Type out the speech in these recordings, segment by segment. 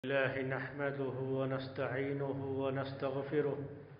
الله نحمده ونستعينه ونستغفره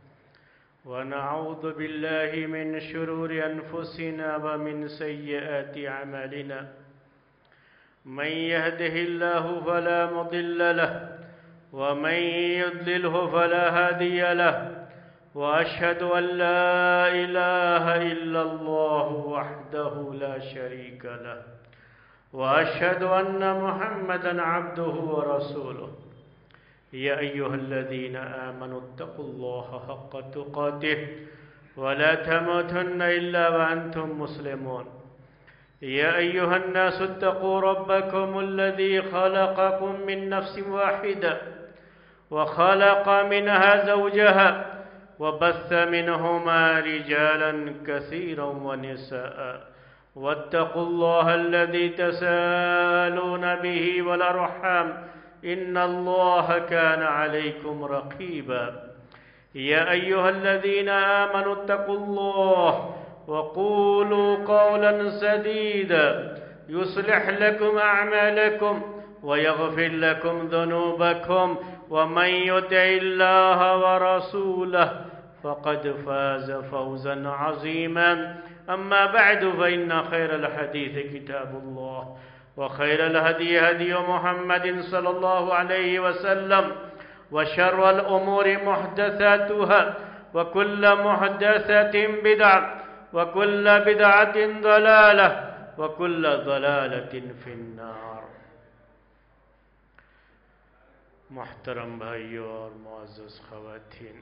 ونعوذ بالله من شرور أنفسنا ومن سيئات أعمالنا من يهده الله فلا مضل له ومن يضلله فلا هادي له وأشهد أن لا إله إلا الله وحده لا شريك له وأشهد أن محمدًا عبده ورسوله يا أيها الذين آمنوا اتقوا الله حق تقاته ولا تموتن إلا وأنتم مسلمون يا أيها الناس اتقوا ربكم الذي خلقكم من نفس واحدة وخلق منها زوجها وبث منهما رجالا كثيرا ونساء واتقوا الله الذي تساءلون به والأرحام إن الله كان عليكم رقيبا يا أيها الذين آمنوا اتقوا الله وقولوا قولا سديدا يصلح لكم أعمالكم ويغفر لكم ذنوبكم ومن يطع الله ورسوله فقد فاز فوزا عظيما أما بعد فإن خير الحديث كتاب الله وخير الهدي هدي محمد صلى الله عليه وسلم وشر الأمور محدثاتها وكل محدثة بدعة وكل بدعة ضلالة وكل ضلالة في النار. محترم بھائیوں اور معزز خواتین،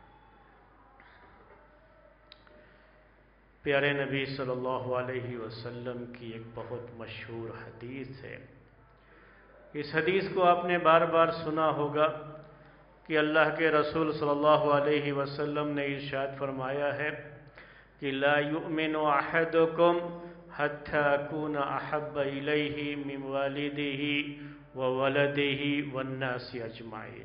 پیارے نبی صلی اللہ علیہ وسلم کی ایک بہت مشہور حدیث ہے. اس حدیث کو آپ نے بار بار سنا ہوگا کہ اللہ کے رسول صلی اللہ علیہ وسلم نے ارشاد فرمایا ہے کہ لا یؤمن احدکم حتی اکون احب الیہ من والدہ وولدہ والناس اجمعین.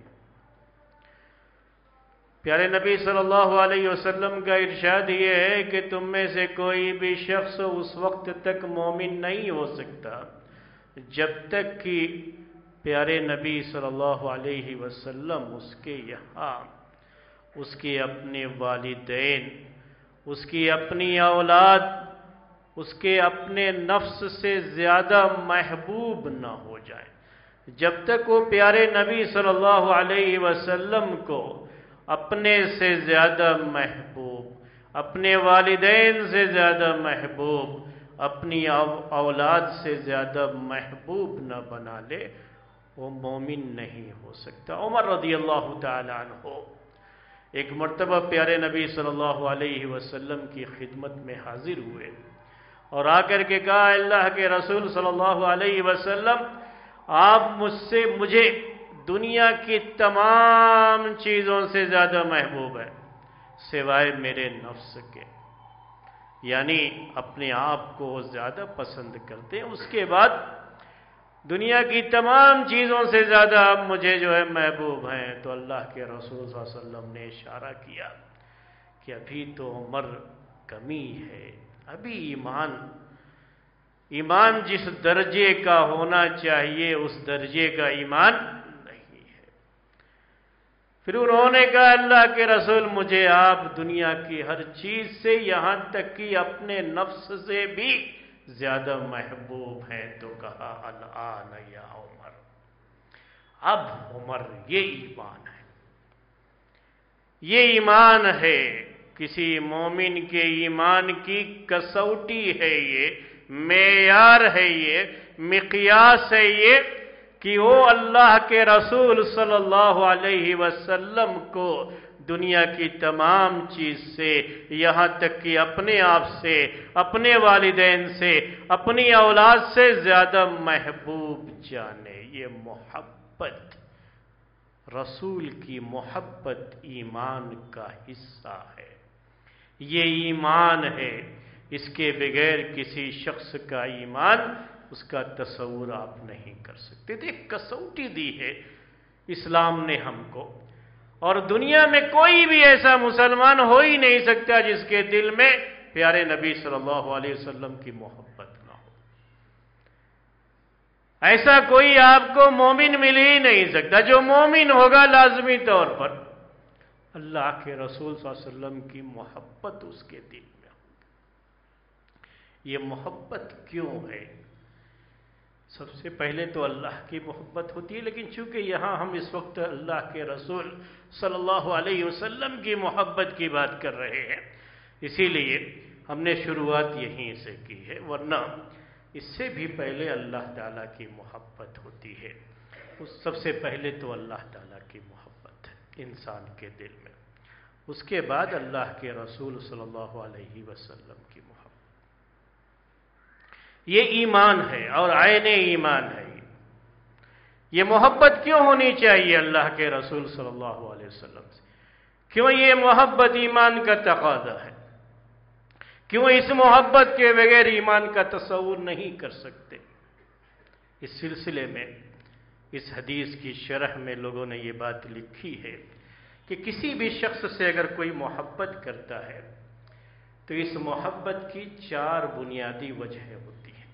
پیارے نبی صلی اللہ علیہ وسلم کا ارشاد یہ ہے کہ تم میں سے کوئی بھی شخص اس وقت تک مومن نہیں ہو سکتا جب تک کہ پیارے نبی صلی اللہ علیہ وسلم اس کے یہاں اس کے اپنے والدین، اس کی اپنی اولاد، اس کے اپنے نفس سے زیادہ محبوب نہ ہو جائے. جب تک وہ پیارے نبی صلی اللہ علیہ وسلم کو اپنے سے زیادہ محبوب، اپنے والدین سے زیادہ محبوب، اپنی اولاد سے زیادہ محبوب نہ بنا لے، وہ مومن نہیں ہو سکتا. عمر رضی اللہ تعالی عنہ ایک مرتبہ پیارے نبی صلی اللہ علیہ وسلم کی خدمت میں حاضر ہوئے اور آ کر کے کہا، اللہ کے رسول صلی اللہ علیہ وسلم، آپ مجھے دنیا کی تمام چیزوں سے زیادہ محبوب ہے سوائے میرے نفس کے، یعنی اپنے آپ کو زیادہ پسند کرتے ہیں. اس کے بعد دنیا کی تمام چیزوں سے زیادہ آپ مجھے جو ہے محبوب ہیں. تو اللہ کے رسول صلی اللہ علیہ وسلم نے اشارہ کیا کہ ابھی تو عمر کمی ہے، ابھی ایمان جس درجے کا ہونا چاہیے اس درجے کا ایمان نہیں ہے. پھر انہوں نے کہا، اللہ کے رسول، مجھے آپ دنیا کی ہر چیز سے یہاں تک کہ اپنے نفس سے بھی زیادہ محبوب ہیں. تو کہا، الآن یا عمر، اب عمر یہ ایمان ہے، یہ ایمان ہے. کسی مومن کے ایمان کی کسوٹی ہے، یہ معیار ہے، یہ مقیاس ہے یہ کہ وہ اللہ کے رسول صلی اللہ علیہ وسلم کو دنیا کی تمام چیز سے، یہاں تک کہ اپنے آپ سے، اپنے والدین سے، اپنی اولاد سے زیادہ محبوب جانے. یہ محبت، رسول کی محبت ایمان کا حصہ ہے، یہ ایمان ہے. اس کے بغیر کسی شخص کا ایمان، اس کا تصور آپ نہیں کر سکتے. تو ایک کسوٹی دی ہے اسلام نے ہم کو، اور دنیا میں کوئی بھی ایسا مسلمان ہو ہی نہیں سکتا جس کے دل میں پیارے نبی صلی اللہ علیہ وسلم کی محبت نہ ہو. ایسا کوئی آپ کو مومن مل ہی نہیں سکتا۔ جو مومن ہوگا لازمی طور پر اللہ کے رسول صلی اللہ علیہ وسلم کی محبت اس کے دل میں۔ یہ محبت کیوں ہے؟ سب سے پہلے تو اللہ کی محبت ہوتی ہے، لیکن چونکہ یہاں ہم اس وقت اللہ کے رسول صلی اللہ علیہ وسلم کی محبت کی بات کر رہے ہیں، اسی لیے ہم نے شروعات یہیں سے کی ہے، ورنہ اس سے بھی پہلے اللہ تعالیٰ کی محبت ہوتی ہے۔ سب سے پہلے تو اللہ تعالیٰ کی محبت ہے انسان کے دل میں، اس کے بعد اللہ کے رسول صلی اللہ علیہ وسلم کی محبت۔ یہ ایمان ہے اور عین ایمان ہے۔ یہ محبت کیوں ہونی چاہیے اللہ کے رسول صلی اللہ علیہ وسلم سے؟ کیوں یہ محبت ایمان کا تقاضا ہے؟ کیوں اس محبت کے بغیر ایمان کا تصور نہیں کر سکتے؟ اس سلسلے میں اس حدیث کی شرح میں لوگوں نے یہ بات لکھی ہے کہ کسی بھی شخص سے اگر کوئی محبت کرتا ہے تو اس محبت کی 4 بنیادی وجہیں ہوتی ہیں،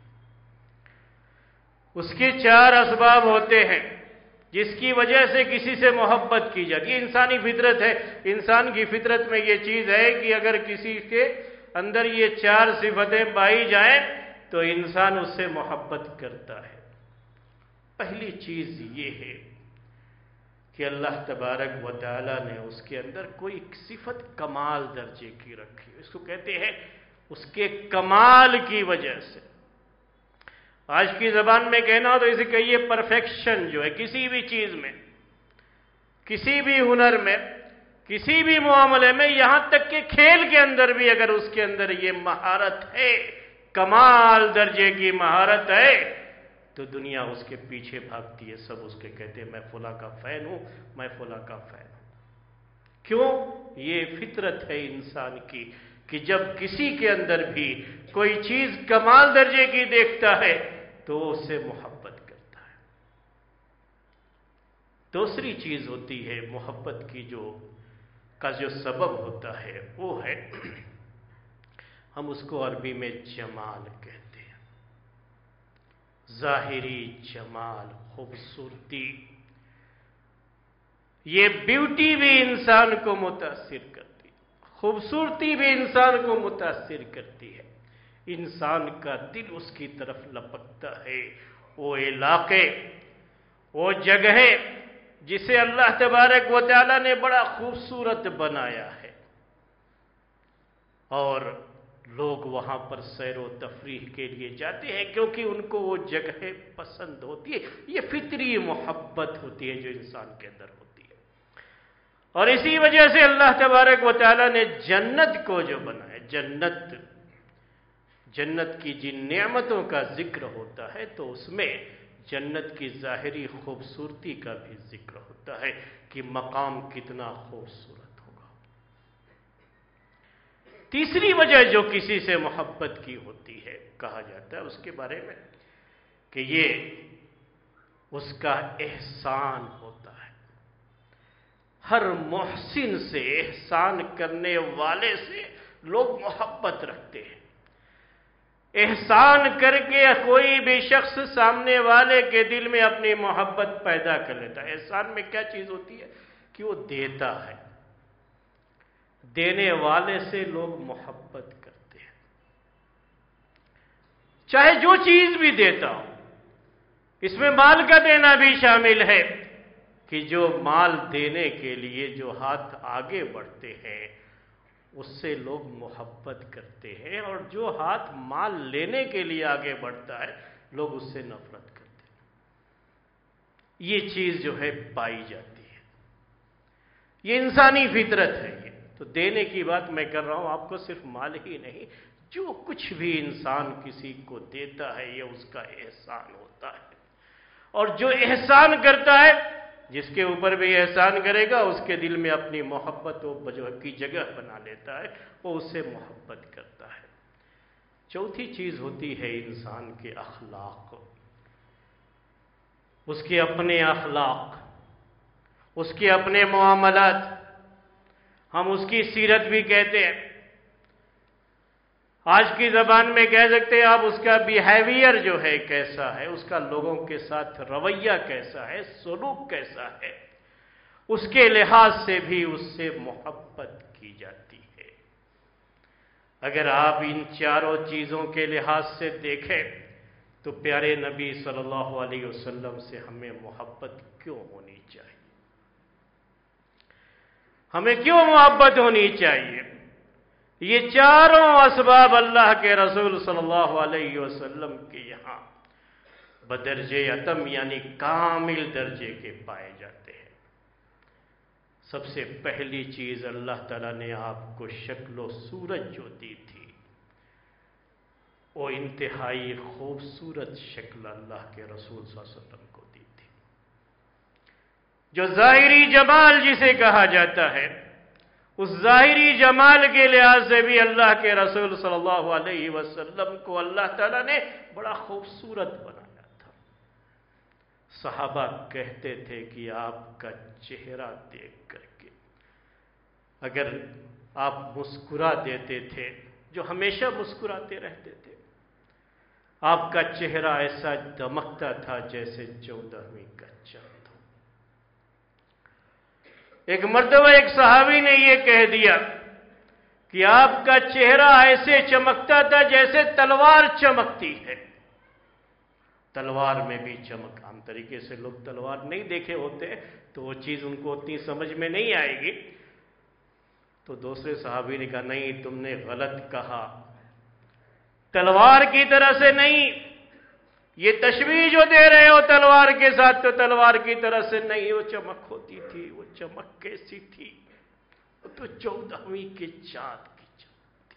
اس کے 4 اسباب ہوتے ہیں جس کی وجہ سے کسی سے محبت کی جاتی ہے۔ انسانی فطرت ہے، انسان کی فطرت میں یہ چیز ہے کہ اگر کسی کے اندر یہ 4 صفتیں پائی جائیں تو انسان اس سے محبت کرتا ہے۔ پہلی چیز یہ ہے کہ اللہ تبارک و تعالی نے اس کے اندر کوئی صفت کمال درجے کی رکھی، اس کو کہتے ہیں اس کے کمال کی وجہ سے۔ آج کی زبان میں کہنا ہو تو اسے کہیے پرفیکشن جو ہے کسی بھی چیز میں، کسی بھی ہنر میں، کسی بھی معاملے میں، یہاں تک کہ کھیل کے اندر بھی اگر اس کے اندر یہ مہارت ہے، کمال درجے کی مہارت ہے، تو دنیا اس کے پیچھے بھاگتی ہے، سب اس کے کہتے ہیں میں فلاں کا فین ہوں، میں فلاں کا فین ہوں۔ کیوں؟ یہ فطرت ہے انسان کی کہ جب کسی کے اندر بھی کوئی چیز کمال درجے کی دیکھتا ہے تو اس سے محبت کرتا ہے۔ دوسری چیز ہوتی ہے محبت کی کا جو سبب ہوتا ہے وہ ہے، ہم اس کو عربی میں جمال کہتے ہیں، ظاہری جمال، خوبصورتی۔ یہ بیوٹی بھی انسان کو متاثر کرتی ہے، خوبصورتی بھی انسان کو متاثر کرتی ہے، انسان کا دل اس کی طرف لپکتا ہے۔ وہ علاقے، وہ جگہ جسے اللہ تبارک و تعالی نے بڑا خوبصورت بنایا ہے، اور لوگ وہاں پر سیر و تفریح کے لیے جاتے ہیں کیونکہ ان کو وہ جگہ پسند ہوتی ہے۔ یہ فطری محبت ہوتی ہے جو انسان کے اندر ہوتی ہے، اور اسی وجہ سے اللہ تبارک و تعالی نے جنت کو جو بنایا، جنت کی جن نعمتوں کا ذکر ہوتا ہے تو اس میں جنت کی ظاہری خوبصورتی کا بھی ذکر ہوتا ہے کہ مقام کتنا خوبصورت ہوگا۔ تیسری وجہ جو کسی سے محبت کی ہوتی ہے، کہا جاتا ہے اس کے بارے میں کہ یہ اس کا احسان ہوتا ہے۔ ہر محسن سے، احسان کرنے والے سے لوگ محبت رکھتے ہیں۔ احسان کر کے کوئی بھی شخص سامنے والے کے دل میں اپنی محبت پیدا کر لیتا ہے۔ احسان میں کیا چیز ہوتی ہے کہ وہ دیتا ہے، دینے والے سے لوگ محبت کرتے ہیں، چاہے جو چیز بھی دیتا ہو۔ اس میں مال کا دینا بھی شامل ہے کہ جو مال دینے کے لیے جو ہاتھ آگے بڑھتے ہیں اس سے لوگ محبت کرتے ہیں، اور جو ہاتھ مال لینے کے لیے آگے بڑھتا ہے لوگ اس سے نفرت کرتے ہیں۔ یہ چیز جو ہے پائی جاتی ہے، یہ انسانی فطرت ہے۔ یہ تو دینے کی بات میں کر رہا ہوں آپ کو، صرف مال ہی نہیں، جو کچھ بھی انسان کسی کو دیتا ہے یہ اس کا احسان ہوتا ہے، اور جو احسان کرتا ہے، جس کے اوپر بھی احسان کرے گا اس کے دل میں اپنی محبت کی جگہ بنا لیتا ہے، وہ اس سے محبت کرتا ہے۔ چوتھی چیز ہوتی ہے انسان کے اخلاق، اس کے اپنے اخلاق، اس کے اپنے معاملات، ہم اس کی سیرت بھی کہتے ہیں۔ آج کی زبان میں کہہ سکتے ہیں آپ اس کا بیہیویئر جو ہے کیسا ہے، اس کا لوگوں کے ساتھ رویہ کیسا ہے، سلوک کیسا ہے، اس کے لحاظ سے بھی اس سے محبت کی جاتی ہے۔ اگر آپ ان چاروں چیزوں کے لحاظ سے دیکھیں تو پیارے نبی صلی اللہ علیہ وسلم سے ہمیں محبت کیوں ہونی چاہیے؟ ہمیں کیوں محبت ہونی چاہیے؟ یہ چاروں اسباب اللہ کے رسول صلی اللہ علیہ وسلم کے یہاں بدرجے اتم یعنی کامل درجے کے پائے جاتے ہیں۔ سب سے پہلی چیز اللہ تعالیٰ نے آپ کو شکل و صورت جو دی تھی، وہ انتہائی خوبصورت شکل اللہ کے رسول صلی اللہ علیہ وسلم کو دی تھی، جو ظاہری جمال جسے کہا جاتا ہے، اس ظاہری جمال کے لحاظ سے بھی اللہ کے رسول صلی اللہ علیہ وسلم کو اللہ تعالیٰ نے بڑا خوبصورت بنایا تھا۔ صحابہ کہتے تھے کہ آپ کا چہرہ دیکھ کر کے اگر آپ مسکرا دیتے تھے، جو ہمیشہ مسکراتے رہتے تھے، آپ کا چہرہ ایسا دمکتا تھا جیسے 14ویں کا چاند ہو۔ ایک مرتبہ ایک صحابی نے یہ کہہ دیا کہ آپ کا چہرہ ایسے چمکتا تھا جیسے تلوار چمکتی ہے۔ تلوار میں بھی چمک، عام طریقے سے لوگ تلوار نہیں دیکھے ہوتے تو وہ چیز ان کو اتنی سمجھ میں نہیں آئے گی۔ تو دوسرے صحابی نے کہا نہیں، تم نے غلط کہا، تلوار کی طرح سے نہیں، یہ تشبیہ جو دے رہے ہو تلوار کے ساتھ تو تلوار کی طرح سے نہیں، وہ چمک ہوتی تھی۔ وہ چمک کیسی تھی؟ وہ تو 14ویں کے چاند کی چمک تھی۔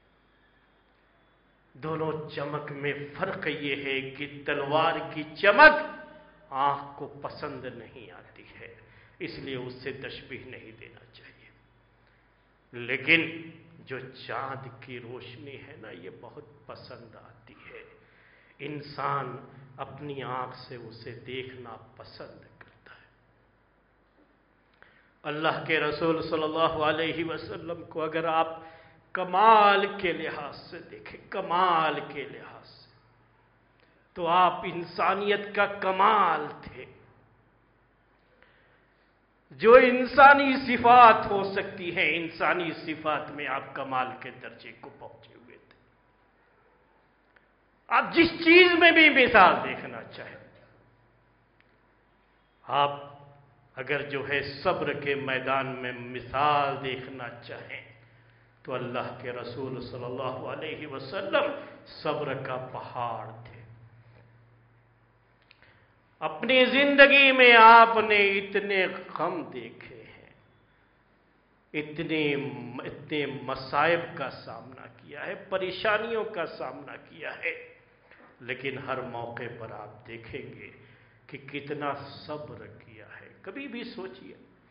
دونوں چمک میں فرق یہ ہے کہ تلوار کی چمک آنکھ کو پسند نہیں آتی ہے، اس لیے اس سے تشبیہ نہیں دینا چاہیے، لیکن جو چاند کی روشنی ہے نا، یہ بہت پسند آتی ہے، انسان اپنی آنکھ سے اسے دیکھنا پسند کرتا ہے۔ اللہ کے رسول صلی اللہ علیہ وسلم کو اگر آپ کمال کے لحاظ سے دیکھیں، کمال کے لحاظ سے، تو آپ انسانیت کا کمال تھے۔ جو انسانی صفات ہو سکتی ہیں، انسانی صفات میں آپ کمال کے درجے کو پہنچے ہوئے تھے۔ آپ جس چیز میں بھی مثال دیکھنا چاہیں، آپ اگر جو ہے صبر کے میدان میں مثال دیکھنا چاہیں تو اللہ کے رسول صلی اللہ علیہ وسلم صبر کا پہاڑ تھے۔ اپنی زندگی میں آپ نے اتنے غم دیکھے ہیں، اتنے مصائب کا سامنا کیا ہے، پریشانیوں کا سامنا کیا ہے، لیکن ہر موقع پر آپ دیکھیں گے کہ کتنا صبر کیا ہے۔ کبھی بھی سوچئے،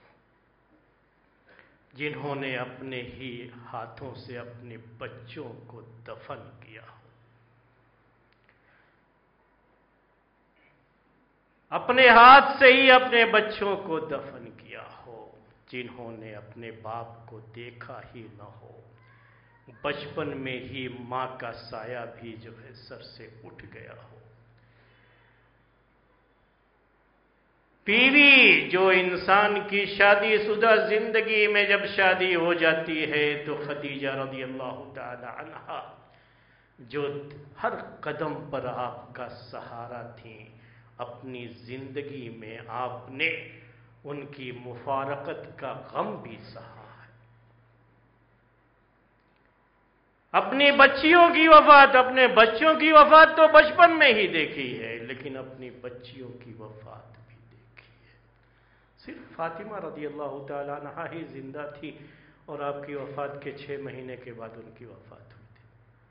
جنہوں نے اپنے ہی ہاتھوں سے اپنے بچوں کو دفن کیا ہو، اپنے ہاتھ سے ہی اپنے بچوں کو دفن کیا ہو، جنہوں نے اپنے باپ کو دیکھا ہی نہ ہو، بچپن میں ہی ماں کا سایہ بھی جو ہے سر سے اٹھ گیا ہو، بیوی جو انسان کی شادی شدہ زندگی میں جب شادی ہو جاتی ہے تو خدیجہ رضی اللہ تعالی عنہا جو ہر قدم پر آپ کا سہارا تھیں، اپنی زندگی میں آپ نے ان کی مفارقت کا غم بھی سہا ہے۔ اپنی بچیوں کی وفات، اپنے بچوں کی وفات تو بچپن میں ہی دیکھی ہے، لیکن اپنی بچیوں کی وفات بھی دیکھی ہے۔ صرف فاطمہ رضی اللہ تعالی عنہا ہی زندہ تھی اور آپ کی وفات کے 6 مہینے کے بعد ان کی وفات ہوئی تھی۔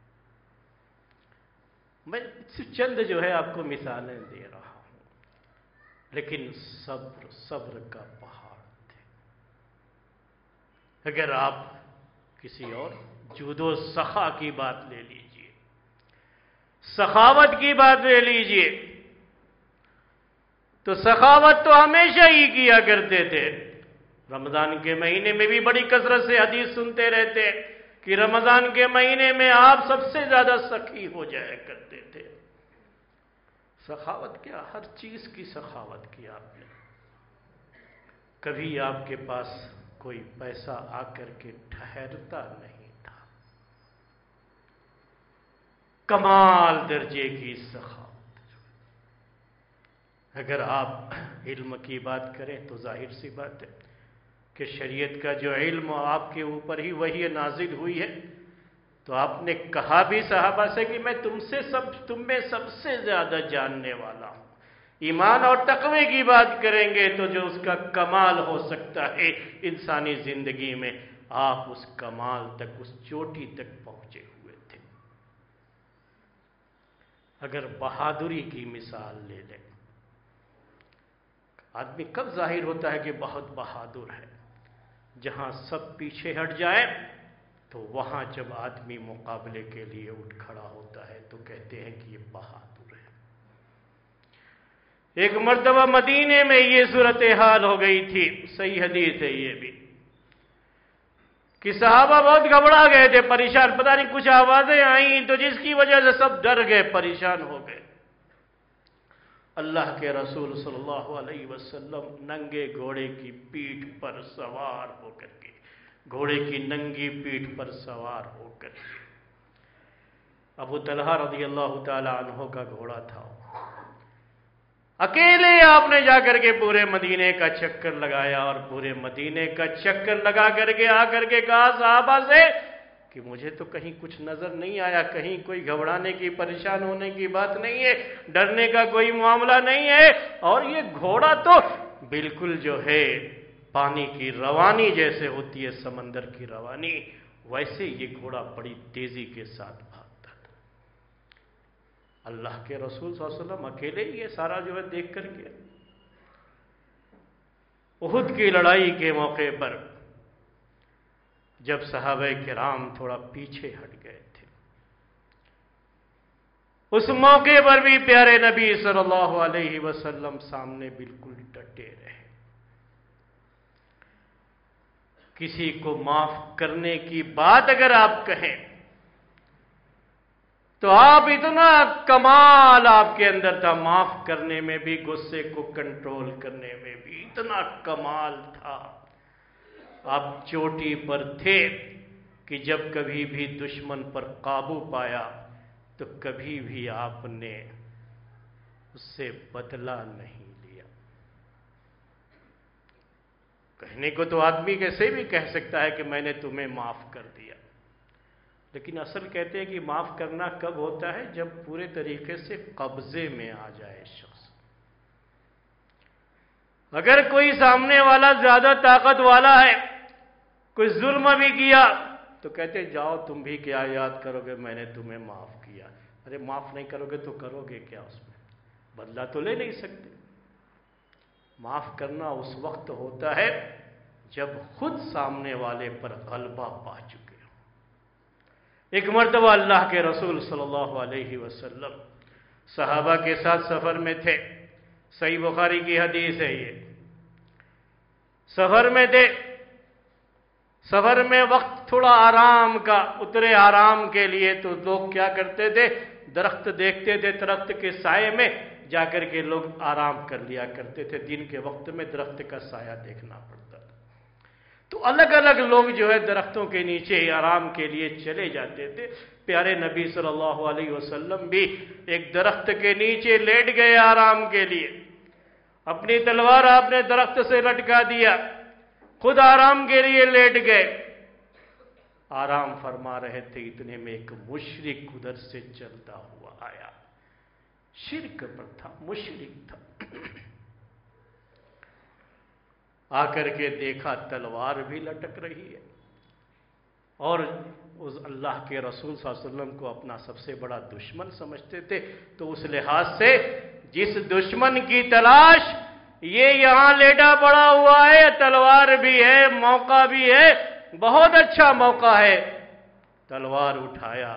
میں صرف چند جو ہے آپ کو مثالیں دے رہا ہوں، لیکن صبر کا پہاڑ تھے۔ اگر آپ کسی اور جود و سخا کی بات لے لیجئے، سخاوت کی بات لے لیجئے، تو سخاوت تو ہمیشہ ہی کیا کرتے تھے۔ رمضان کے مہینے میں بھی بڑی کثرت سے حدیث سنتے رہتے کہ رمضان کے مہینے میں آپ سب سے زیادہ سخی ہو جایا کرتے تھے۔ سخاوت کیا، ہر چیز کی سخاوت کی آپ نے۔ کبھی آپ کے پاس کوئی پیسہ آ کر کے ٹھہرتا نہیں تھا۔ کمال درجے کی سخاوت۔ اگر آپ علم کی بات کریں تو ظاہر سی بات ہے کہ شریعت کا جو علم آپ کے اوپر ہی وہی نازل ہوئی ہے، تو آپ نے کہا بھی صحابہ سے کہ میں تم میں سب سے زیادہ جاننے والا ہوں۔ ایمان اور تقوی کی بات کریں گے تو جو اس کا کمال ہو سکتا ہے انسانی زندگی میں، آپ اس کمال تک، اس چوٹی تک پہنچے ہوئے تھے۔ اگر بہادری کی مثال لے لیں، آدمی کب ظاہر ہوتا ہے کہ بہت بہادر ہے؟ جہاں سب پیچھے ہٹ جائیں تو وہاں جب آدمی مقابلے کے لیے اٹھ کھڑا ہوتا ہے تو کہتے ہیں کہ یہ بہادر ہے۔ ایک مرتبہ مدینے میں یہ صورتحال ہو گئی تھی، صحیح حدیث ہے یہ بھی، کہ صحابہ بہت گھبرا گئے تھے، پریشان، پتہ نہیں کچھ آوازیں آئیں تو جس کی وجہ سے سب ڈر گئے، پریشان ہو گئے۔ اللہ کے رسول صلی اللہ علیہ وسلم ننگے گھوڑے کی پیٹھ پر سوار ہو کر کے، گھوڑے کی ننگی پیٹھ پر سوار ہو کر کے، ابو طلحہ رضی اللہ تعالی عنہ کا گھوڑا تھا، اکیلے آپ نے جا کر کے پورے مدینے کا چکر لگایا، اور پورے مدینے کا چکر لگا کر کے آ کر کے کہا صحابہ سے کہ مجھے تو کہیں کچھ نظر نہیں آیا، کہیں کوئی گھبرانے کی، پریشان ہونے کی بات نہیں ہے، ڈرنے کا کوئی معاملہ نہیں ہے، اور یہ گھوڑا تو بالکل جو ہے پانی کی روانی جیسے ہوتی ہے، سمندر کی روانی، ویسے یہ گھوڑا بڑی تیزی کے ساتھ بھاگتا تھا۔ اللہ کے رسول صلی اللہ علیہ وسلم اکیلے یہ سارا جو ہے دیکھ کر کے، احد کی لڑائی کے موقع پر جب صحابہ کرام تھوڑا پیچھے ہٹ گئے تھے، اس موقع پر بھی پیارے نبی صلی اللہ علیہ وسلم سامنے بالکل ڈٹے رہے۔ کسی کو معاف کرنے کی بات اگر آپ کہیں تو آپ اتنا کمال آپ کے اندر تھا، معاف کرنے میں بھی، غصے کو کنٹرول کرنے میں بھی اتنا کمال تھا۔ آپ چوٹی پر تھے کہ جب کبھی بھی دشمن پر قابو پایا تو کبھی بھی آپ نے اس سے بدلہ نہیں لیا۔ کہنے کو تو آدمی کیسے بھی کہہ سکتا ہے کہ میں نے تمہیں معاف کر دیا، لیکن اصل کہتے ہیں کہ معاف کرنا کب ہوتا ہے؟ جب پورے طریقے سے قبضے میں آ جائے شخص۔ اگر کوئی سامنے والا زیادہ طاقت والا ہے، کوئی ظلم بھی کیا تو کہتے جاؤ تم بھی کیا یاد کرو گے، میں نے تمہیں معاف کیا۔ ارے معاف نہیں کرو گے تو کرو گے کیا؟ اس میں بدلہ تو لے نہیں سکتے۔ معاف کرنا اس وقت ہوتا ہے جب خود سامنے والے پر غلبہ پا چکے ہو۔ ایک مرتبہ اللہ کے رسول صلی اللہ علیہ وسلم صحابہ کے ساتھ سفر میں تھے، صحیح بخاری کی حدیث ہے یہ، سفر میں تھے، سفر میں وقت تھوڑا آرام کا، اترے آرام کے لیے، تو لوگ کیا کرتے تھے؟ درخت دیکھتے تھے، درخت کے سائے میں جا کر کے لوگ آرام کر لیا کرتے تھے، دن کے وقت میں درخت کا سایہ دیکھنا پڑتا تھا، تو الگ الگ لوگ جو ہے درختوں کے نیچے آرام کے لیے چلے جاتے تھے۔ پیارے نبی صلی اللہ علیہ وسلم بھی ایک درخت کے نیچے لیٹ گئے آرام کے لیے، اپنی تلوار آپ نے درخت سے لٹکا دیا، خود آرام کے لیے لیٹ گئے، آرام فرما رہے تھے، اتنے میں ایک مشرک ادھر سے چلتا ہوا آیا، شرک پر تھا، مشرک تھا، آ کر کے دیکھا تلوار بھی لٹک رہی ہے، اور اس اللہ کے رسول صلی اللہ علیہ وسلم کو اپنا سب سے بڑا دشمن سمجھتے تھے، تو اس لحاظ سے جس دشمن کی تلاش یہ یہاں لیٹا پڑا ہوا ہے، تلوار بھی ہے، موقع بھی ہے، بہت اچھا موقع ہے، تلوار اٹھایا،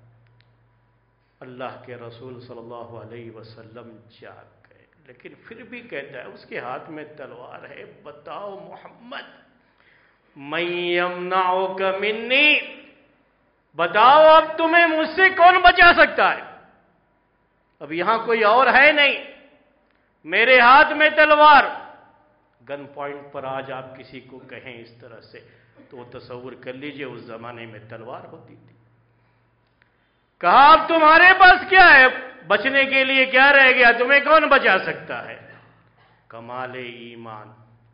اللہ کے رسول صلی اللہ علیہ وسلم جاگ گئے، لیکن پھر بھی کہتا ہے اس کے ہاتھ میں تلوار ہے، بتاؤ محمد، من یمنعک منی، بتاؤ اب تمہیں مجھ سے کون بچا سکتا ہے؟ اب یہاں کوئی اور ہے نہیں، میرے ہاتھ میں تلوار۔ گن پوائنٹ پر آج آپ کسی کو کہیں اس طرح سے تو تصور کر لیجئے اس زمانے میں تلوار ہوتی تھی۔ کہا اب تمہارے پاس کیا ہے؟ بچنے کے لیے کیا رہ گیا؟ تمہیں کون بچا سکتا ہے؟ کمال ایمان،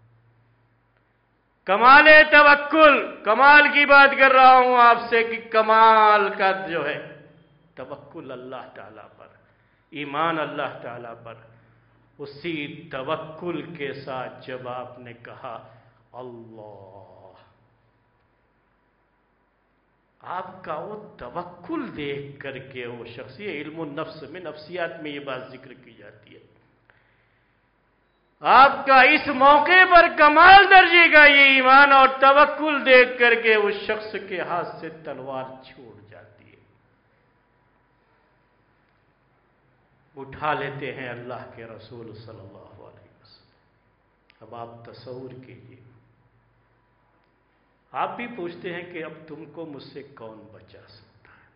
کمال توکل، کمال کی بات کر رہا ہوں آپ سے کہ کمال کا جو ہے توکل اللہ تعالیٰ پر، ایمان اللہ تعالیٰ پر۔ اسی توکل کے ساتھ جب آپ نے کہا اللہ، آپ کا وہ توکل دیکھ کر کے وہ شخص، یہ علم النفس میں، نفسیات میں یہ بات ذکر کی جاتی ہے، آپ کا اس موقع پر کمال درجے کا یہ ایمان اور توکل دیکھ کر کے اس شخص کے ہاتھ سے تلوار چھوٹ جاتی ہے، اٹھا لیتے ہیں اللہ کے رسول صلی اللہ علیہ وسلم۔ اب آپ تصور کیجئے، آپ بھی پوچھتے ہیں کہ اب تم کو مجھ سے کون بچا سکتا ہے؟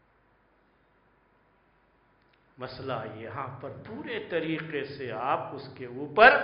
مسئلہ یہاں پر پورے طریقے سے آپ اس کے اوپر،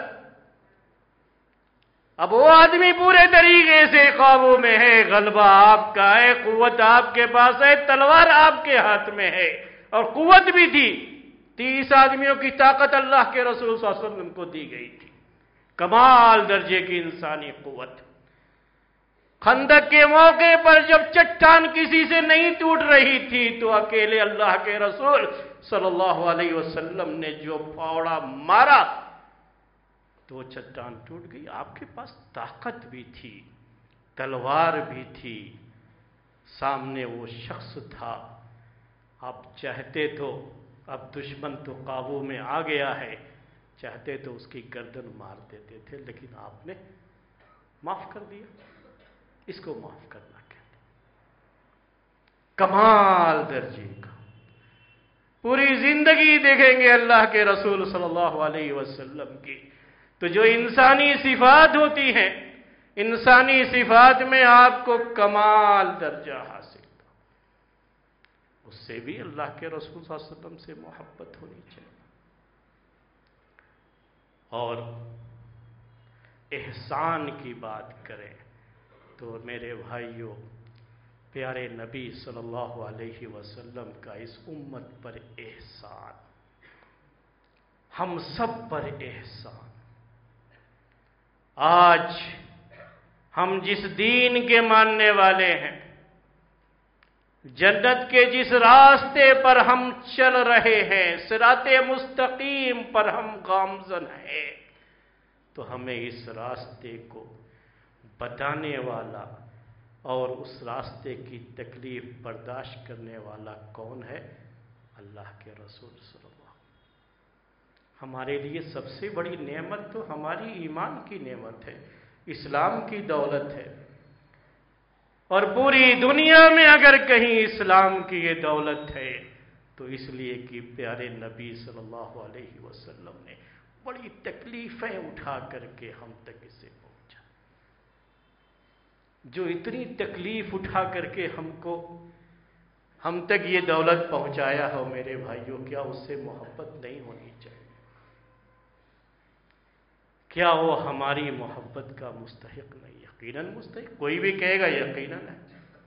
اب وہ آدمی پورے طریقے سے قابو میں ہے، غلبہ آپ کا ہے، قوت آپ کے پاس ہے، تلوار آپ کے ہاتھ میں ہے، اور قوت بھی تھی۔ 30 آدمیوں کی طاقت اللہ کے رسول صلی اللہ علیہ وسلم کو دی گئی تھی، کمال درجے کی انسانی قوت۔ خندق کے موقع پر جب چٹان کسی سے نہیں ٹوٹ رہی تھی تو اکیلے اللہ کے رسول صلی اللہ علیہ وسلم نے جو پھاوڑا مارا تو وہ چٹان ٹوٹ گئی۔ آپ کے پاس طاقت بھی تھی، تلوار بھی تھی، سامنے وہ شخص تھا، آپ چاہتے تو، اب دشمن تو قابو میں آ گیا ہے، چاہتے تو اس کی گردن مار دیتے تھے، لیکن آپ نے معاف کر دیا۔ اس کو معاف کرنا کہتے ہیں کمال درجے کا۔ پوری زندگی دیکھیں گے اللہ کے رسول صلی اللہ علیہ وسلم کی، تو جو انسانی صفات ہوتی ہیں، انسانی صفات میں آپ کو کمال درجہ حاصل تھا۔ اس سے بھی اللہ کے رسول صلی اللہ علیہ وسلم سے محبت ہونی چاہیے۔ اور احسان کی بات کریں تو میرے بھائیوں، پیارے نبی صلی اللہ علیہ وسلم کا اس امت پر احسان، ہم سب پر احسان۔ آج ہم جس دین کے ماننے والے ہیں، جنت کے جس راستے پر ہم چل رہے ہیں، صراط مستقیم پر ہم گامزن ہیں، تو ہمیں اس راستے کو بتانے والا اور اس راستے کی تکلیف برداشت کرنے والا کون ہے؟ اللہ کے رسول صلی اللہ علیہ وسلم۔ ہمارے لیے سب سے بڑی نعمت تو ہماری ایمان کی نعمت ہے، اسلام کی دولت ہے، اور پوری دنیا میں اگر کہیں اسلام کی یہ دولت ہے تو اس لیے کہ پیارے نبی صلی اللہ علیہ وسلم نے بڑی تکلیفیں اٹھا کر کے ہم تک اسے پہنچا۔ جو اتنی تکلیف اٹھا کر کے ہم تک یہ دولت پہنچایا ہو، میرے بھائیوں، کیا اس سے محبت نہیں ہونی چاہیے؟ کیا وہ ہماری محبت کا مستحق نہیں؟ یقیناً مستحق، کوئی بھی کہے گا یقیناً ہے۔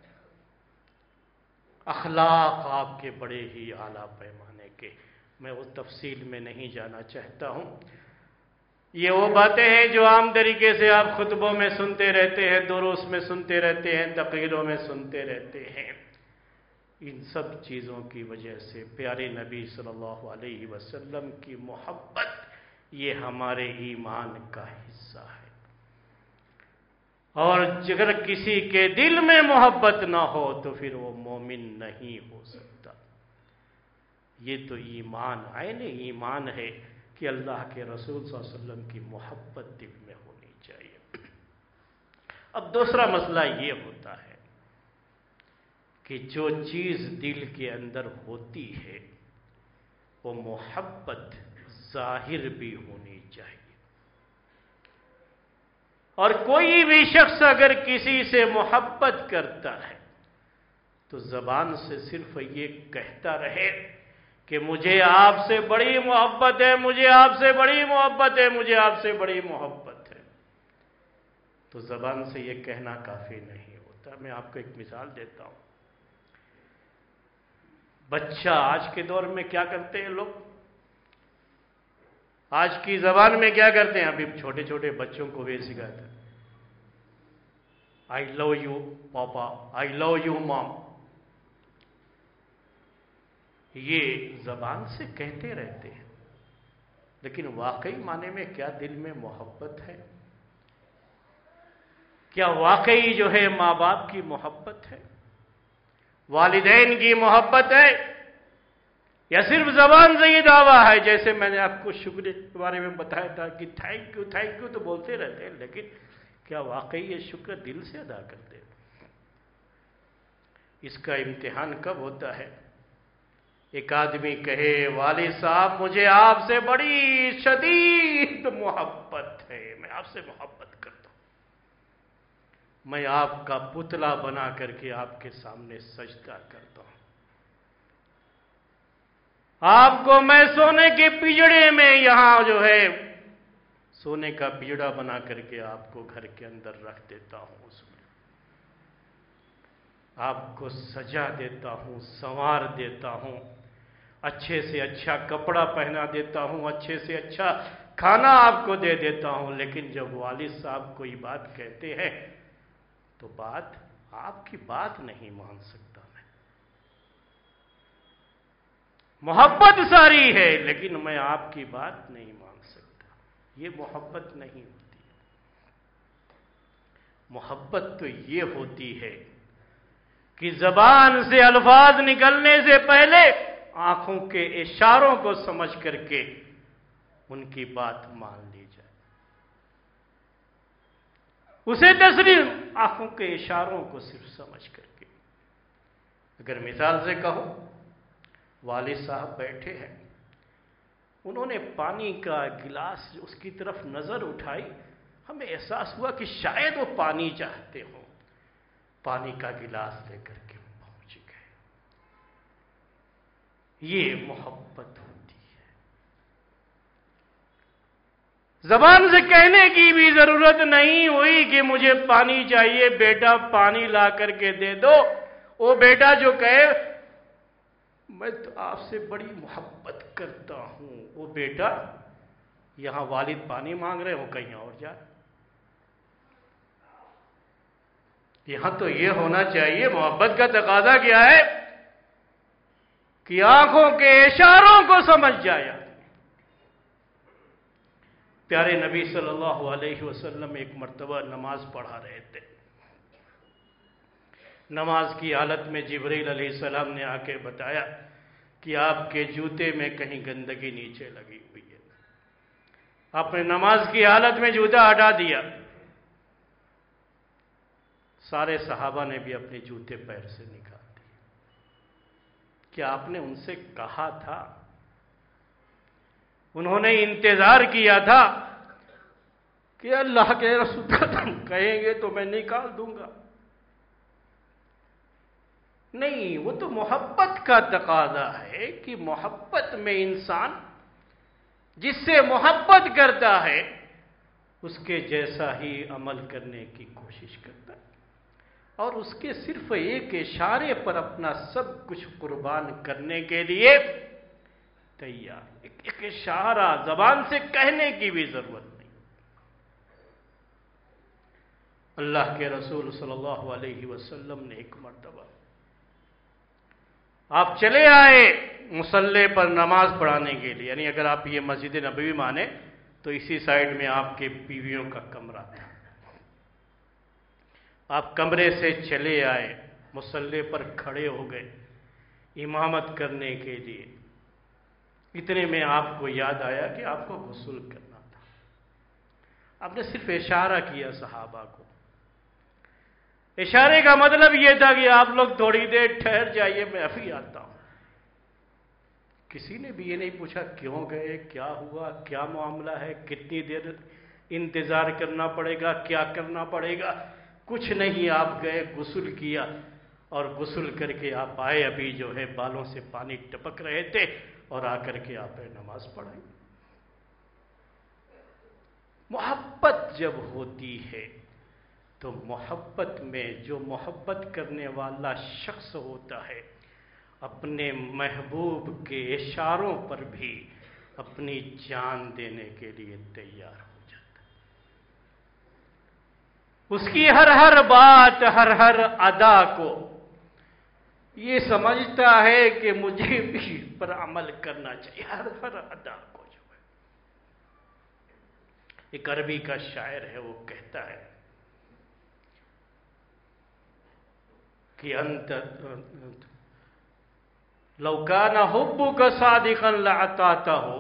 اخلاق آپ کے بڑے ہی اعلیٰ پیمانے کے، میں وہ تفصیل میں نہیں جانا چاہتا ہوں۔ یہ وہ باتیں ہیں جو عام طریقے سے آپ خطبوں میں سنتے رہتے ہیں، دروس میں سنتے رہتے ہیں، تقریروں میں سنتے رہتے ہیں۔ ان سب چیزوں کی وجہ سے پیارے نبی صلی اللہ علیہ وسلم کی محبت یہ ہمارے ایمان کا حصہ ہے، اور اگر کسی کے دل میں محبت نہ ہو تو پھر وہ مومن نہیں ہو سکتا۔ یہ تو ایمان، عین ایمان ہے کہ اللہ کے رسول صلی اللہ علیہ وسلم کی محبت دل میں ہونی چاہیے۔ اب دوسرا مسئلہ یہ ہوتا ہے کہ جو چیز دل کے اندر ہوتی ہے وہ محبت ظاہر بھی ہونی چاہیے، اور کوئی بھی شخص اگر کسی سے محبت کرتا ہے تو زبان سے صرف یہ کہتا رہے کہ مجھے آپ سے بڑی محبت ہے، مجھے آپ سے بڑی محبت ہے، مجھے آپ سے بڑی محبت ہے، تو زبان سے یہ کہنا کافی نہیں ہوتا۔ میں آپ کو ایک مثال دیتا ہوں۔ بچہ آج کے دور میں کیا کرتے ہیں لوگ؟ آج کی زبان میں کیا کرتے ہیں؟ ابھی چھوٹے چھوٹے بچوں کو بھی سکھاتے ہیں، آئی love you papa, I love you مام۔ یہ زبان سے کہتے رہتے ہیں، لیکن واقعی معنی میں کیا دل میں محبت ہے؟ کیا واقعی جو ہے ماں باپ کی محبت ہے، والدین کی محبت ہے، یا صرف زبان سے یہ دعویٰ ہے؟ جیسے میں نے آپ کو شکر کے بارے میں بتایا تھا کہ تھینک یو تو بولتے رہتے ہیں، لیکن کیا واقعی یہ شکر دل سے ادا کرتے ہیں؟ اس کا امتحان کب ہوتا ہے؟ ایک آدمی کہے والد صاحب مجھے آپ سے بڑی شدید محبت ہے، میں آپ سے محبت کرتا ہوں، میں آپ کا پتلا بنا کر کے آپ کے سامنے سجدہ کرتا ہوں، آپ کو میں سونے کے پجڑے میں یہاں جو ہے سونے کا پجڑا بنا کر کے آپ کو گھر کے اندر رکھ دیتا ہوں، اس میں آپ کو سجا دیتا ہوں، سنوار دیتا ہوں، اچھے سے اچھا کپڑا پہنا دیتا ہوں، اچھے سے اچھا کھانا آپ کو دے دیتا ہوں، لیکن جب والد صاحب کوئی بات کہتے ہیں تو آپ کی بات نہیں مان سکتا میں۔ محبت ساری ہے لیکن میں آپ کی بات نہیں مان سکتا، یہ محبت نہیں ہوتی۔ محبت تو یہ ہوتی ہے کہ زبان سے الفاظ نکلنے سے پہلے آنکھوں کے اشاروں کو سمجھ کر کے ان کی بات مان لی جائے، اسے تسلیم، آنکھوں کے اشاروں کو صرف سمجھ کر کے۔ اگر مثال سے کہو، والد صاحب بیٹھے ہیں، انہوں نے پانی کا گلاس اس کی طرف نظر اٹھائی، ہمیں احساس ہوا کہ شاید وہ پانی چاہتے ہوں، پانی کا گلاس لے کر کے پہنچ گئے۔ یہ محبت ہوتی ہے۔ زبان سے کہنے کی بھی ضرورت نہیں ہوئی کہ مجھے پانی چاہیے بیٹا، پانی لا کر کے دے دو، وہ بیٹا جو کہے میں تو آپ سے بڑی محبت کرتا ہوں، وہ بیٹا یہاں والد پانی مانگ رہے ہو، کہیں اور جا۔ یہاں تو یہ ہونا چاہیے، محبت کا تقاضا کیا ہے کہ آنکھوں کے اشاروں کو سمجھ جائے۔ پیارے نبی صلی اللہ علیہ وسلم ایک مرتبہ نماز پڑھا رہے تھے، نماز کی حالت میں جبرائیل علیہ السلام نے آ کے بتایا کہ آپ کے جوتے میں کہیں گندگی نیچے لگی ہوئی ہے۔ آپ نے نماز کی حالت میں جوتا ہٹا دیا، سارے صحابہ نے بھی اپنے جوتے پیر سے نکال دیے۔ کیا آپ نے ان سے کہا تھا؟ انہوں نے انتظار کیا تھا کہ اللہ کے رسول کہیں گے تو میں نکال دوں گا؟ نہیں، وہ تو محبت کا تقاضا ہے کہ محبت میں انسان جس سے محبت کرتا ہے اس کے جیسا ہی عمل کرنے کی کوشش کرتا ہے، اور اس کے صرف ایک اشارے پر اپنا سب کچھ قربان کرنے کے لیے تیار۔ ایک اشارہ زبان سے کہنے کی بھی ضرورت نہیں۔ اللہ کے رسول صلی اللہ علیہ وسلم نے ایک مرتبہ آپ چلے آئے مصلی پر نماز پڑھانے کے لیے، یعنی اگر آپ یہ مسجد نبوی مانے تو اسی سائیڈ میں آپ کے بیویوں کا کمرہ تھا۔ آپ کمرے سے چلے آئے، مصلی پر کھڑے ہو گئے امامت کرنے کے لیے، اتنے میں آپ کو یاد آیا کہ آپ کو غسل کرنا تھا۔ آپ نے صرف اشارہ کیا صحابہ کو۔ اشارے کا مطلب یہ تھا کہ آپ لوگ تھوڑی دیر ٹھہر جائیے، میں ابھی آتا ہوں۔ کسی نے بھی یہ نہیں پوچھا کیوں گئے، کیا ہوا، کیا معاملہ ہے، کتنی دیر انتظار کرنا پڑے گا، کیا کرنا پڑے گا، کچھ نہیں۔ آپ گئے، غسل کیا، اور غسل کر کے آپ آئے، ابھی جو ہے بالوں سے پانی ٹپک رہے تھے، اور آ کر کے آپ نے نماز پڑھائی۔ محبت جب ہوتی ہے تو محبت میں جو محبت کرنے والا شخص ہوتا ہے اپنے محبوب کے اشاروں پر بھی اپنی جان دینے کے لیے تیار ہو جاتا ہے۔ اس کی ہر ہر بات، ہر ہر ادا کو یہ سمجھتا ہے کہ مجھے بھی اس پر عمل کرنا چاہیے، ہر ہر ادا کو جو ہے۔ ایک عربی کا شاعر ہے، وہ کہتا ہے کہ انت لو کان حبک صادقا لأطعته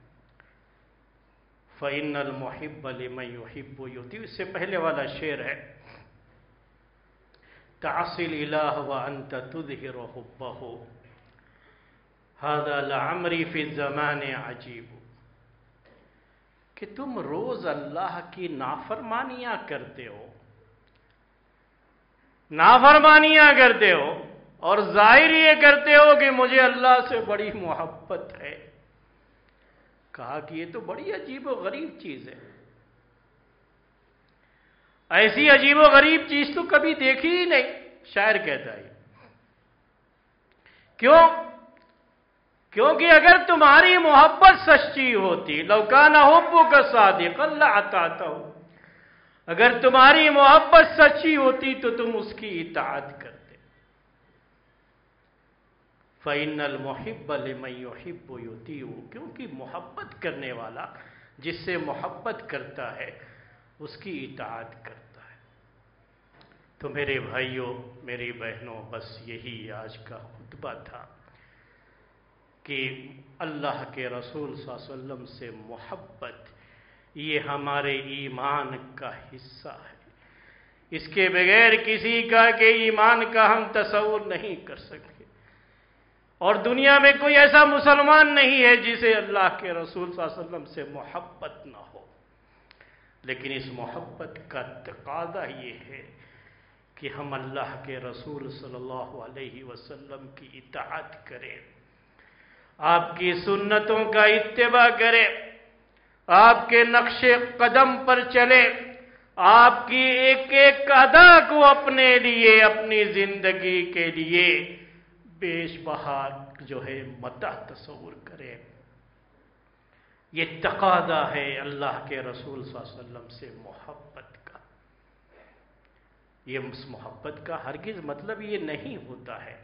فإن المحب لمن يحب يطیع۔ اس سے پہلے والا شعر ہے تعصی الإلہ وأنت تظہر حبہ هذا لعمری فی الزمان عجیب، کہ تم روز اللہ کی نافرمانیاں کرتے ہو، نافرمانیاں کرتے ہو اور ظاہر یہ کرتے ہو کہ مجھے اللہ سے بڑی محبت ہے۔ کہا کہ یہ تو بڑی عجیب و غریب چیز ہے، ایسی عجیب و غریب چیز تو کبھی دیکھی ہی نہیں، شاعر کہتا ہے۔ کیوں؟ کیونکہ اگر تمہاری محبت سچی ہوتی، لو کان حبک صادقا لأطعته، اگر تمہاری محبت سچی ہوتی تو تم اس کی اطاعت کرتے۔ فَإِنَّ الْمُحِبَّ لِمَن يُحِبُّ يُطِيعُ، کیونکہ محبت کرنے والا جس سے محبت کرتا ہے اس کی اطاعت کرتا ہے۔ تو میرے بھائیوں، میری بہنوں، بس یہی آج کا خطبہ تھا کہ اللہ کے رسول صلی اللہ علیہ وسلم سے محبت یہ ہمارے ایمان کا حصہ ہے، اس کے بغیر کسی کا کہ ایمان کا ہم تصور نہیں کر سکتے، اور دنیا میں کوئی ایسا مسلمان نہیں ہے جسے اللہ کے رسول صلی اللہ علیہ وسلم سے محبت نہ ہو۔ لیکن اس محبت کا تقاضا یہ ہے کہ ہم اللہ کے رسول صلی اللہ علیہ وسلم کی اطاعت کریں، آپ کی سنتوں کا اتباع کریں، آپ کے نقش قدم پر چلے، آپ کی ایک ایک ادا کو اپنے لیے، اپنی زندگی کے لیے بیش بہا جو ہے متاع تصور کرے۔ یہ تقاضا ہے اللہ کے رسول صلی اللہ علیہ وسلم سے محبت کا۔ یہ اس محبت کا ہرگز مطلب یہ نہیں ہوتا ہے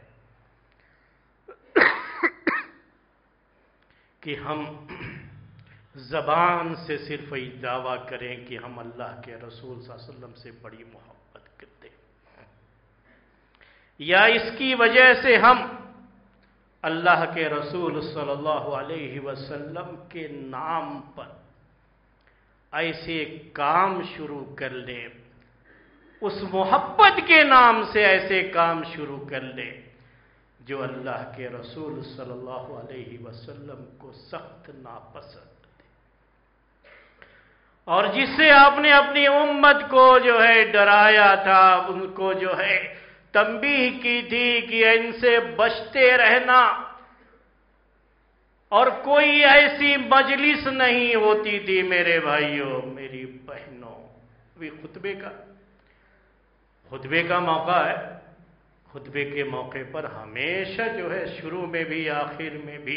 کہ ہم زبان سے صرف یہ دعویٰ کریں کہ ہم اللہ کے رسول صلی اللہ علیہ وسلم سے بڑی محبت کرتے ہیں، یا اس کی وجہ سے ہم اللہ کے رسول صلی اللہ علیہ وسلم کے نام پر ایسے کام شروع کر لیں، اس محبت کے نام سے ایسے کام شروع کر لیں جو اللہ کے رسول صلی اللہ علیہ وسلم کو سخت ناپسند تھے، اور جس سے آپ نے اپنی امت کو جو ہے ڈرایا تھا، ان کو جو ہے تنبیہ کی تھی کہ ان سے بچتے رہنا، اور کوئی ایسی مجلس نہیں ہوتی تھی میرے بھائیوں، میری بہنوں۔ ابھی خطبے کا موقع ہے، خطبے کے موقع پر ہمیشہ جو ہے شروع میں بھی آخر میں بھی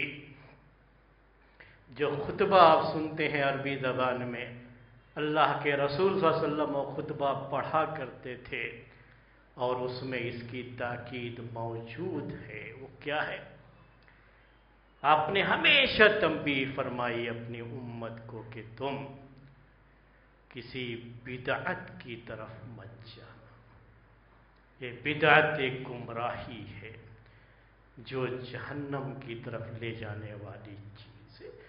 جو خطبہ آپ سنتے ہیں عربی زبان میں، اللہ کے رسول صلی اللہ علیہ وسلم وہ خطبہ پڑھا کرتے تھے، اور اس میں اس کی تاکید موجود ہے۔ وہ کیا ہے؟ آپ نے ہمیشہ تنبیہ فرمائی اپنی امت کو کہ تم کسی بدعت کی طرف مت جانا، یہ بدعت ایک گمراہی ہے جو جہنم کی طرف لے جانے والی چیز ہے۔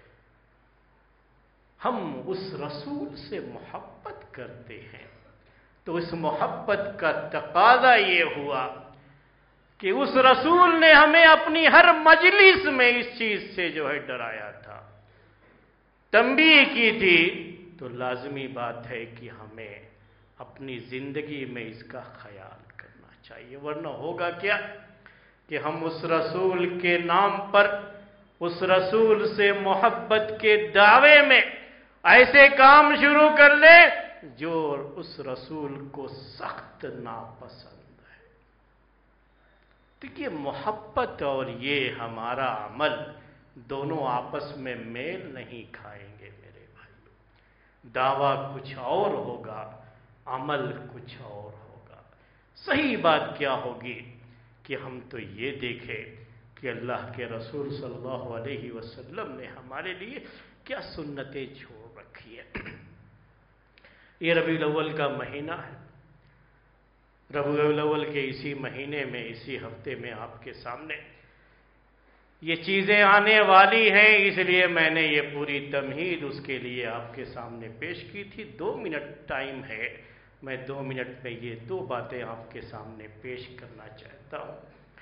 ہم اس رسول سے محبت کرتے ہیں تو اس محبت کا تقاضا یہ ہوا کہ اس رسول نے ہمیں اپنی ہر مجلس میں اس چیز سے جو ہے ڈرایا تھا، تنبیہ کی تھی، تو لازمی بات ہے کہ ہمیں اپنی زندگی میں اس کا خیال کرنا چاہیے۔ چاہیے، ورنہ ہوگا کیا کہ ہم اس رسول کے نام پر، اس رسول سے محبت کے دعوے میں ایسے کام شروع کر لیں جو اس رسول کو سخت ناپسند ہے۔ دیکھیے، محبت اور یہ ہمارا عمل دونوں آپس میں میل نہیں کھائیں گے میرے بھائی۔ دعویٰ کچھ اور ہوگا، عمل کچھ اور ہوگا۔ صحیح بات کیا ہوگی کہ ہم تو یہ دیکھیں کہ اللہ کے رسول صلی اللہ علیہ وسلم نے ہمارے لیے کیا سنتیں چھوڑ رکھی ہے۔ یہ ربیع الاول کا مہینہ ہے۔ ربیع الاول کے اسی مہینے میں، اسی ہفتے میں آپ کے سامنے یہ چیزیں آنے والی ہیں، اس لیے میں نے یہ پوری تمہید اس کے لیے آپ کے سامنے پیش کی تھی۔ 2 منٹ ٹائم ہے، میں 2 منٹ میں یہ 2 باتیں آپ کے سامنے پیش کرنا چاہتا ہوں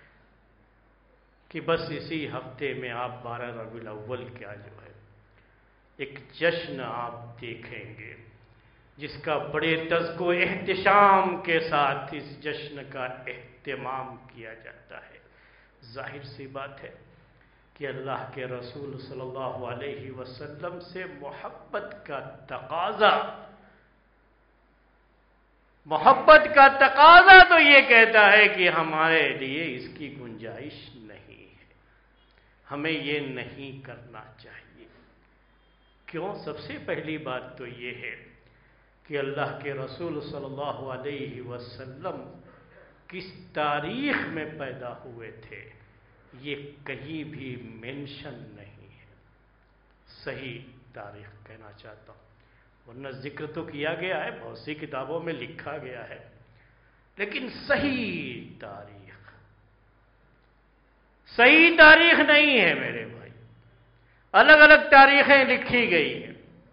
کہ بس اسی ہفتے میں آپ 12 ربیع الاول کا جو ہے ایک جشن آپ دیکھیں گے، جس کا بڑے تذک و احتشام کے ساتھ اس جشن کا اہتمام کیا جاتا ہے۔ ظاہر سی بات ہے کہ اللہ کے رسول صلی اللہ علیہ وسلم سے محبت کا تقاضا تو یہ کہتا ہے کہ ہمارے لیے اس کی گنجائش نہیں ہے، ہمیں یہ نہیں کرنا چاہیے۔ کیوں؟ سب سے پہلی بات تو یہ ہے کہ اللہ کے رسول صلی اللہ علیہ وسلم کس تاریخ میں پیدا ہوئے تھے یہ کہیں بھی مینشن نہیں ہے۔ صحیح تاریخ کہنا چاہتا ہوں، ورنہ ذکر تو کیا گیا ہے، بہت سی کتابوں میں لکھا گیا ہے، لیکن صحیح تاریخ نہیں ہے میرے بھائی۔ الگ الگ تاریخیں لکھی گئی ہیں۔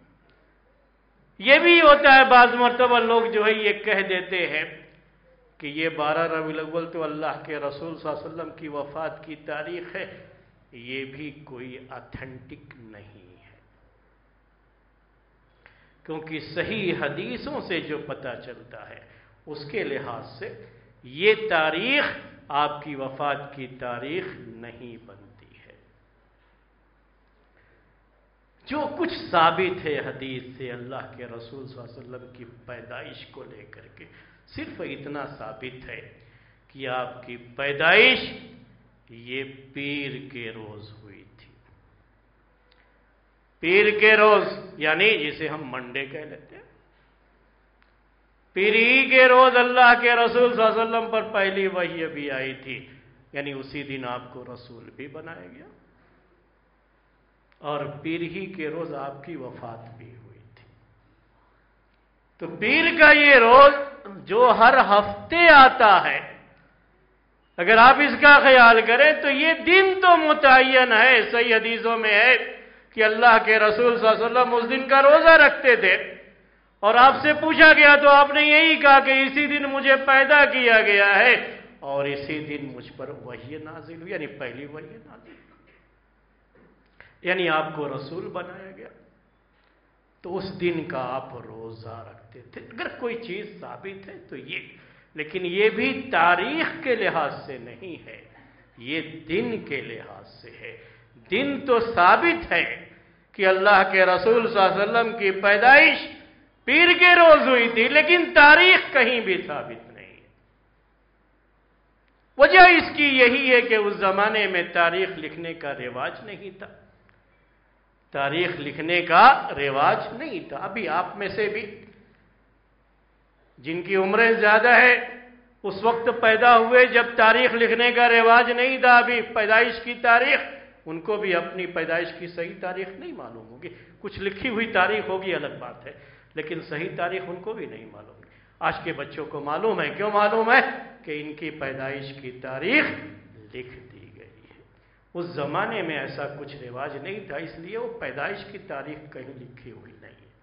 یہ بھی ہوتا ہے بعض مرتبہ لوگ جو ہے یہ کہہ دیتے ہیں کہ یہ 12 ربیع الاول تو اللہ کے رسول صلی اللہ علیہ وسلم کی وفات کی تاریخ ہے، یہ بھی کوئی اتھینٹک نہیں ہے، کیونکہ صحیح حدیثوں سے جو پتہ چلتا ہے اس کے لحاظ سے یہ تاریخ آپ کی وفات کی تاریخ نہیں بنتی ہے۔ جو کچھ ثابت ہے حدیث سے اللہ کے رسول صلی اللہ علیہ وسلم کی پیدائش کو لے کر کے، صرف اتنا ثابت ہے کہ آپ کی پیدائش یہ پیر کے روز ہوئی تھی۔ پیر کے روز یعنی جسے ہم منڈے کہہ لیتے ہیں، پیر ہی کے روز اللہ کے رسول صلی اللہ علیہ وسلم پر پہلی وحی بھی آئی تھی، یعنی اسی دن آپ کو رسول بھی بنایا گیا، اور پیر ہی کے روز آپ کی وفات بھی ہوئی تھی۔ تو پیر کا یہ روز جو ہر ہفتے آتا ہے، اگر آپ اس کا خیال کریں تو یہ دن تو متعین ہے، صحیح حدیثوں میں ہے کہ اللہ کے رسول صلی اللہ علیہ وسلم اس دن کا روزہ رکھتے تھے، اور آپ سے پوچھا گیا تو آپ نے یہی کہا کہ اسی دن مجھے پیدا کیا گیا ہے اور اسی دن مجھ پر وحی نازل ہوئی، یعنی پہلی وحی نازل ہوئی، یعنی آپ کو رسول بنایا گیا، تو اس دن کا آپ روزہ رکھتے تھے۔ اگر کوئی چیز ثابت ہے تو یہ، لیکن یہ بھی تاریخ کے لحاظ سے نہیں ہے، یہ دن کے لحاظ سے ہے۔ دن تو ثابت ہے کہ اللہ کے رسول صلی اللہ علیہ وسلم کی پیدائش پیر کے روز ہوئی تھی، لیکن تاریخ کہیں بھی ثابت نہیں ہے۔ وجہ اس کی یہی ہے کہ اس زمانے میں تاریخ لکھنے کا رواج نہیں تھا، تاریخ لکھنے کا رواج نہیں تھا۔ ابھی آپ میں سے بھی جن کی عمریں زیادہ ہے اس وقت پیدا ہوئے جب تاریخ لکھنے کا رواج نہیں تھا، ابھی پیدائش کی تاریخ، ان کو بھی اپنی پیدائش کی صحیح تاریخ نہیں معلوم ہوگی، کچھ لکھی ہوئی تاریخ ہوگی الگ بات ہے، لیکن صحیح تاریخ ان کو بھی نہیں معلوم ہے۔ آج کے بچوں کو معلوم ہے، کیوں معلوم ہے؟ کہ ان کی پیدائش کی تاریخ لکھ دی گئی ہے۔ اس زمانے میں ایسا کچھ رواج نہیں تھا، اس لیے وہ پیدائش کی تاریخ کہیں لکھی ہوئی نہیں ہے۔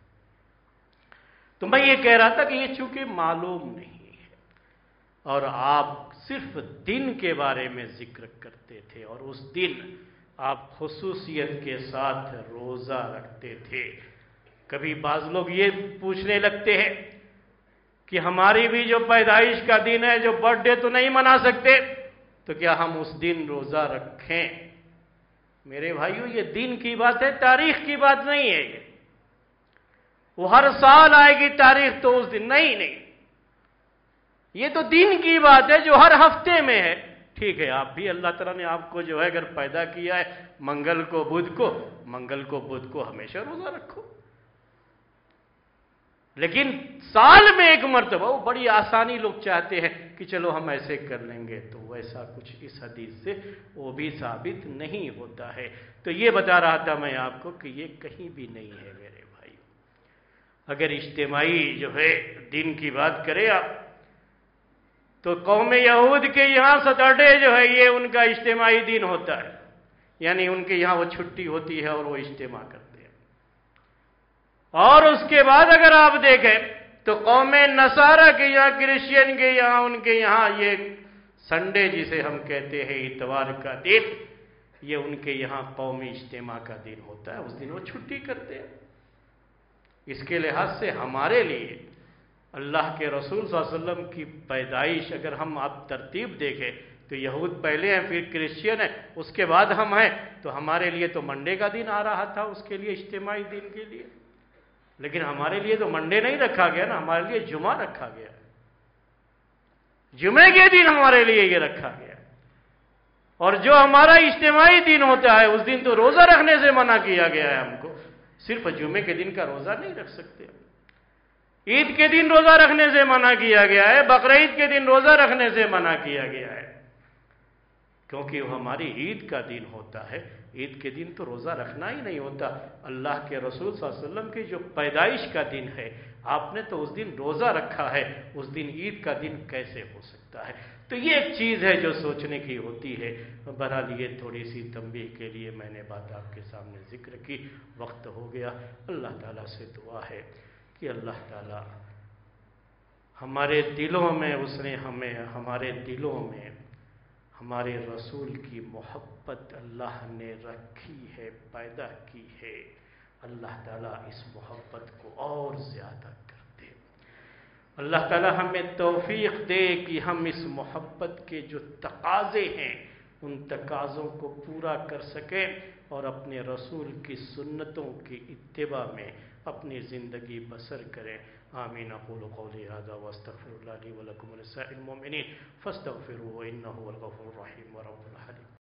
تو میں یہ کہہ رہا تھا کہ یہ چونکہ معلوم نہیں ہے اور آپ صرف دن کے بارے میں ذکر کرتے تھے، اور اس دن آپ خصوصیت کے ساتھ روزہ رکھتے تھے۔ کبھی بعض لوگ یہ پوچھنے لگتے ہیں کہ ہماری بھی جو پیدائش کا دن ہے، جو برتھ ڈے تو نہیں منا سکتے، تو کیا ہم اس دن روزہ رکھیں؟ میرے بھائیو، یہ دین کی بات ہے، تاریخ کی بات نہیں ہے یہ۔ وہ ہر سال آئے گی تاریخ تو اس دن نہیں، یہ تو دین کی بات ہے جو ہر ہفتے میں ہے۔ ٹھیک ہے، آپ بھی اللہ تعالیٰ نے آپ کو جو ہے اگر پیدا کیا ہے منگل کو بدھ کو ہمیشہ روزہ رکھو، لیکن سال میں ایک مرتبہ، وہ بڑی آسانی لوگ چاہتے ہیں کہ چلو ہم ایسے کر لیں گے، تو ویسا کچھ اس حدیث سے وہ بھی ثابت نہیں ہوتا ہے۔ تو یہ بتا رہا تھا میں آپ کو کہ یہ کہیں بھی نہیں ہے میرے بھائی۔ اگر اجتماعی جو ہے دین کی بات کرے آپ، تو قوم یہود کے یہاں سیٹرڈے جو ہے یہ ان کا اجتماعی دن ہوتا ہے، یعنی ان کے یہاں وہ چھٹی ہوتی ہے اور وہ اجتماع کرتے ہیں۔ اور اس کے بعد اگر آپ دیکھیں تو قوم نصارہ کے یہاں، کرسچین کے یہاں، ان کے یہاں یہ سنڈے جسے ہم کہتے ہیں اتوار کا دن، یہ ان کے یہاں قومی اجتماع کا دن ہوتا ہے، اس دن وہ چھٹی کرتے ہیں۔ اس کے لحاظ سے ہمارے لیے اللہ کے رسول صلی اللہ علیہ وسلم کی پیدائش اگر ہم آپ ترتیب دیکھیں تو یہود پہلے ہیں، پھر کرسچین ہیں، اس کے بعد ہم ہیں، تو ہمارے لیے تو منڈے کا دن آ رہا تھا اس کے لیے، اجتماعی دن کے لیے۔ لیکن ہمارے لیے تو منڈے نہیں رکھا گیا نا، ہمارے لیے جمعہ رکھا گیا، جمعے کے دن ہمارے لیے یہ رکھا گیا۔ اور جو ہمارا اجتماعی دن ہوتا ہے اس دن تو روزہ رکھنے سے منع کیا گیا ہے ہم کو، صرف جمعے کے دن کا روزہ نہیں رکھ سکتے۔ عید کے دن روزہ رکھنے سے منع کیا گیا ہے، بقرعید کے دن روزہ رکھنے سے منع کیا گیا ہے، کیونکہ وہ ہماری عید کا دن ہوتا ہے۔ عید کے دن تو روزہ رکھنا ہی نہیں ہوتا۔ اللہ کے رسول صلی اللہ علیہ وسلم کی جو پیدائش کا دن ہے، آپ نے تو اس دن روزہ رکھا ہے، اس دن عید کا دن کیسے ہو سکتا ہے؟ تو یہ ایک چیز ہے جو سوچنے کی ہوتی ہے۔ بہرحال یہ تھوڑی سی تنبیہ کے لیے میں نے بات آپ کے سامنے ذکر کی، وقت ہو گیا۔ اللہ تعالیٰ سے دعا ہے کہ اللہ تعالیٰ ہمارے دلوں میں، اس نے ہمیں ہمارے دلوں میں ہمارے رسول کی محبت اللہ نے رکھی ہے، پیدا کی ہے۔ اللہ تعالیٰ اس محبت کو اور زیادہ کر دے۔ اللہ تعالیٰ ہمیں توفیق دے کہ ہم اس محبت کے جو تقاضے ہیں ان تقاضوں کو پورا کر سکیں اور اپنے رسول کی سنتوں کی اتباع میں اپنی زندگی بسر کریں۔ آمین۔ اقول قولی ھذا واستغفر اللہ لی ولکم ولسائر المؤمنین فاستغفروہ انہ هو الغفور الرحیم ورب الحلیم۔